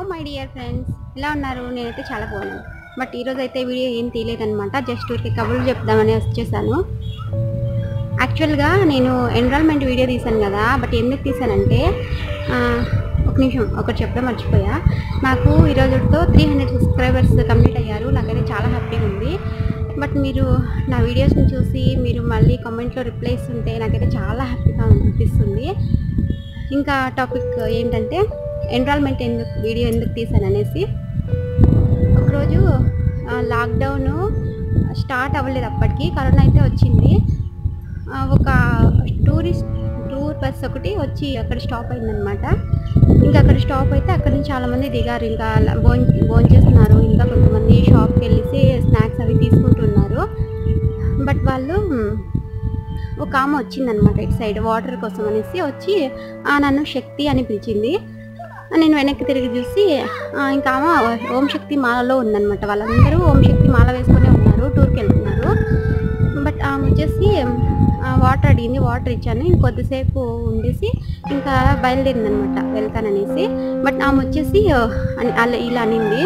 My dear friends, ఎలా ఉన్నారు? నేనైతే చాలా బాగున్నాను. బట్ ఈరోజు అయితే వీడియో ఏం తీయలేదన్నమాట. జస్ట్ ఊరికి కబుర్లు చెప్దామని వచ్చేసాను. యాక్చువల్గా నేను ఎన్విరాన్మెంట్ వీడియో తీశాను కదా, బట్ ఎందుకు తీసానంటే ఒక నిమిషం ఒకటి చెప్పడం మర్చిపోయా. నాకు ఈరోజుతో 300 సబ్స్క్రైబర్స్ కంప్లీట్ అయ్యారు. నాకైతే చాలా హ్యాపీగా ఉంది. బట్ మీరు నా వీడియోస్ని చూసి మీరు మళ్ళీ కామెంట్లో రిప్లై ఇస్తుంటే నాకైతే చాలా హ్యాపీగా అనిపిస్తుంది. ఇంకా టాపిక్ ఏంటంటే ఎన్విరాన్మెంట్ వీడియో ఎందుకు తీసాను అనేసి. ఒకరోజు లాక్డౌన్ స్టార్ట్ అవ్వలేదు, అప్పటికి కరోనా అయితే వచ్చింది. ఒక టూర్ బస్ ఒకటి వచ్చి అక్కడ స్టాప్ అయిందనమాట. ఇంకా అక్కడ స్టాప్ అయితే అక్కడ నుంచి చాలామంది దిగారు. ఇంకా భోంచేస్తున్నారు. ఇంకా కొంతమంది షాప్కి వెళ్ళేసి స్నాక్స్ అవి తీసుకుంటున్నారు. బట్ వాళ్ళు ఒక ఆమె వచ్చిందనమాట ఇటు సైడ్ వాటర్ కోసం అనేసి వచ్చి నన్ను శక్తి అని పిలిచింది. నేను వెనక్కి తిరిగి చూసి ఇంకా ఆమె ఓం శక్తి మాలలో ఉందన్నమాట. వాళ్ళందరూ ఓం శక్తి మాల వేసుకొని ఉన్నారు, టూర్కి వెళ్తున్నారు. బట్ ఆమె వచ్చేసి వాటర్ అడిగింది, వాటర్ ఇచ్చాను. ఇంకొద్దిసేపు ఉండేసి ఇంకా బయలుదేరిందనమాట వెళ్తాననేసి. బట్ ఆమె వచ్చేసి ఇలా అనింది,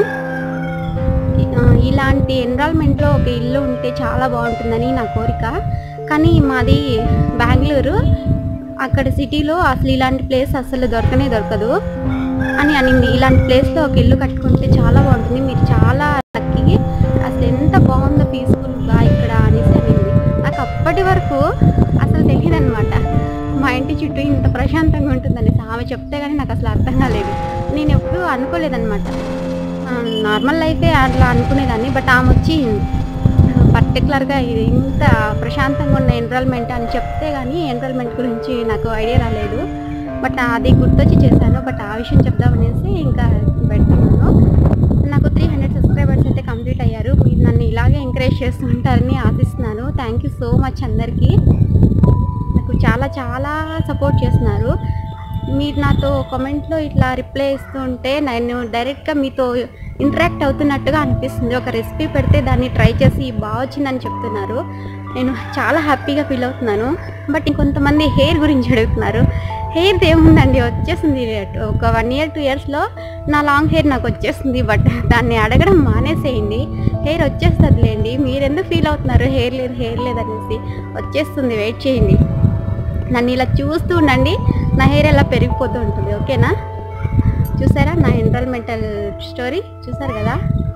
ఇలాంటి ఎన్విరాన్మెంట్లో ఒక ఇల్లు ఉంటే చాలా బాగుంటుందని నా కోరిక. కానీ మాది బెంగళూరు, అక్కడ సిటీలో అసలు ఇలాంటి ప్లేస్ అసలు దొరకదు అని అనింది. ఇలాంటి ప్లేస్లో ఒక ఇల్లు కట్టుకుంటే చాలా బాగుంటుంది, మీరు చాలా లక్కీ, అసలు ఎంత బాగుందో పీస్ఫుల్గా ఇక్కడ అనేసి అనింది. నాకు అప్పటి వరకు అసలు తెలియదు అనమాట మా ఇంటి చుట్టూ ఇంత ప్రశాంతంగా ఉంటుందనేసి. ఆమె చెప్తే కానీ నాకు అసలు అర్థం కాలేదు. నేను ఎప్పుడూ అనుకోలేదన్నమాట. నార్మల్ లైఫే అట్లా అనుకునేదాన్ని. బట్ ఆమె వచ్చి పర్టికులర్గా ఇది ఇంత ప్రశాంతంగా ఉన్న ఎన్విరాన్మెంట్ అని చెప్తే కానీ ఎన్విరాన్మెంట్ గురించి నాకు ఐడియా రాలేదు. బట్ అది గుర్తొచ్చి చేశాను. బట్ ఆ విషయం చెప్దామనేసి ఇంకా పెడుతున్నాను. నాకు 300 సబ్స్క్రైబర్స్ అయితే కంప్లీట్ అయ్యారు. మీరు నన్ను ఇలాగే ఎంకరేజ్ చేస్తూ ఉంటారని ఆశిస్తున్నాను. థ్యాంక్ యూ సో మచ్ అందరికీ. నాకు చాలా చాలా సపోర్ట్ చేస్తున్నారు. మీరు నాతో కామెంట్లో ఇట్లా రిప్లై ఇస్తూ ఉంటే నేను డైరెక్ట్గా మీతో ఇంటరాక్ట్ అవుతున్నట్టుగా అనిపిస్తుంది. ఒక రెసిపీ పెడితే దాన్ని ట్రై చేసి బాగా వచ్చిందని చెప్తున్నారు. నేను చాలా హ్యాపీగా ఫీల్ అవుతున్నాను. బట్ ఇంకొంతమంది హెయిర్ గురించి అడుగుతున్నారు. హెయిర్ ఏముందండి, వచ్చేసింది. ఒక 1 year 2 yearsలో నా లాంగ్ హెయిర్ నాకు వచ్చేస్తుంది. బట్ దాన్ని అడగడం మానేసేయండి, హెయిర్ వచ్చేస్తుందిలేండి. మీరు ఎందుకు ఫీల్ అవుతున్నారు హెయిర్ లేదు అనేసి? వచ్చేస్తుంది, వెయిట్ చేయండి. నన్ను ఇలా చూస్తూ ఉండండి, నా హెయిర్ ఎలా పెరిగిపోతూ ఉంటుంది. ఓకేనా? చూసారా నా ఎన్విరాన్మెంటల్ స్టోరీ? చూసారు కదా?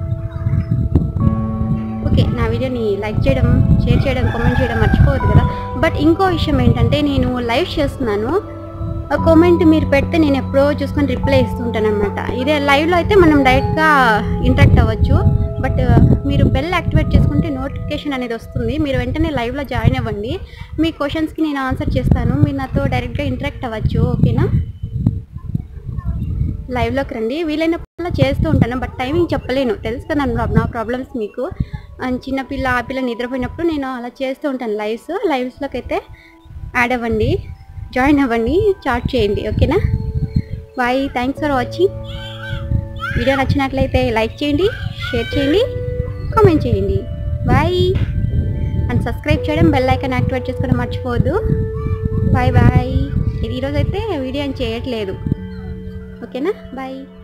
ఓకే, నా వీడియోని లైక్ చేయడం, షేర్ చేయడం, కామెంట్ చేయడం మర్చిపోవద్దు కదా. బట్ ఇంకో విషయం ఏంటంటే నేను లైవ్ చేస్తున్నాను. కామెంట్ మీరు పెడితే నేను ఎప్పుడో చూసుకొని రిప్లై ఇస్తుంటాను అనమాట. ఇదే లైవ్లో అయితే మనం డైరెక్ట్గా ఇంటరాక్ట్ అవ్వచ్చు. బట్ మీరు బెల్ యాక్టివేట్ చేసుకుంటే నోటిఫికేషన్ అనేది వస్తుంది. మీరు వెంటనే లైవ్లో జాయిన్ అవ్వండి. మీ క్వశ్చన్స్కి నేను ఆన్సర్ చేస్తాను. మీరు నాతో డైరెక్ట్గా ఇంటరాక్ట్ అవ్వచ్చు. ఓకేనా? లైవ్లోకి రండి, వీలైనప్పుడు చేస్తూ ఉంటాను. బట్ టైమింగ్ చెప్పలేను, తెలుసు కదా నా ప్రాబ్లమ్స్ మీకు. చిన్నపిల్ల ఆ పిల్ల నిద్రపోయినప్పుడు నేను అలా చేస్తూ ఉంటాను లైవ్స్లోకి అయితే యాడ్ అవ్వండి, జాయిన్ అవ్వండి, చాట్ చేయండి. ఓకేనా? Bye, thanks for watching. Video నచ్చినట్లయితే లైక్ చేయండి, షేర్ చేయండి, కామెంట్ చేయండి. బాయ్. అండ్ సబ్స్క్రైబ్ చేయడం, బెల్ ఐకాన్ యాక్టివేట్ చేసుకోవడం మర్చిపోవద్దు. Bye bye. ఈరోజు అయితే వీడియో ఏం చేయట్లేదు. ఓకేనా? బాయ్.